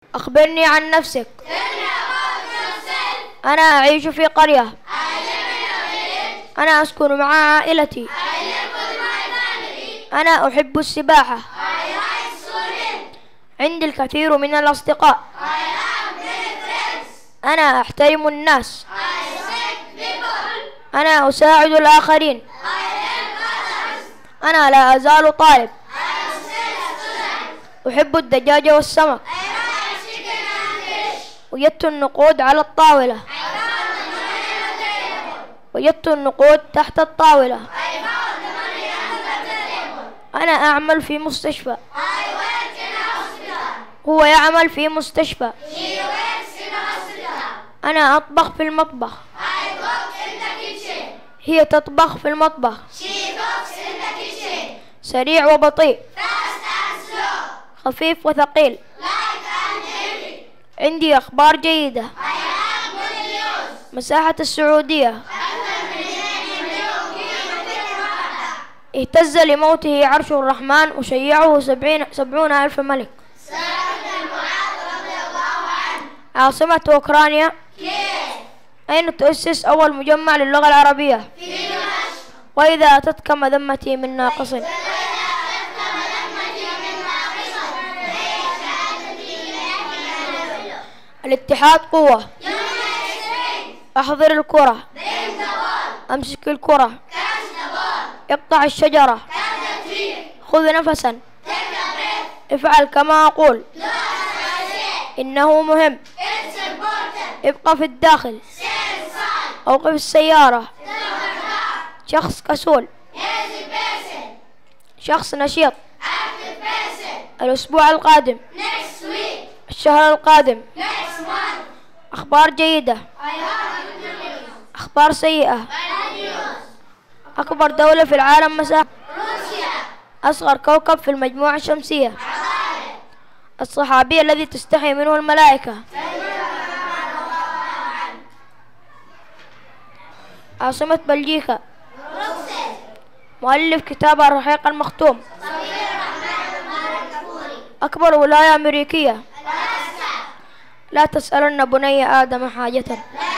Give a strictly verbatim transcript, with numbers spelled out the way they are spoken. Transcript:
أخبرني عن نفسك. أنا أعيش في قرية. أنا أسكن مع عائلتي. أنا أحب السباحة. عندي الكثير من الأصدقاء. أنا أحترم الناس. أنا أساعد الآخرين. أنا لا أزال طالب. أحب الدجاج والسمك. وجدت النقود على الطاولة. وجدت النقود تحت الطاولة. أنا أعمل في مستشفى. هو يعمل في مستشفى. أنا أطبخ في المطبخ. هي تطبخ في المطبخ. سريع وبطيء. خفيف وثقيل. عندي أخبار جيدة. مساحة السعودية. اهتز لموته عرش الرحمن وشيعه سبعين سبعون ألف ملك. عاصمة أوكرانيا. أين تؤسس أول مجمع للغة العربية؟ وإذا أتتك مذمتي من ناقص. الاتحاد قوة. أحضر الكرة. أمسك الكرة. اقطع الشجرة. خذ نفسا. افعل كما أقول. إنه مهم. ابقى في الداخل. أوقف السيارة. شخص كسول. شخص نشيط. الأسبوع القادم. الشهر القادم. أخبار جيدة. أخبار سيئة. أكبر دولة في العالم مساحة. أصغر كوكب في المجموعة الشمسية. الصحابي الذي تستحي منه الملائكة. عاصمة بلجيكا. مؤلف كتاب الرحيق المختوم. أكبر ولاية أمريكية. لا تسألن بني آدم حاجة.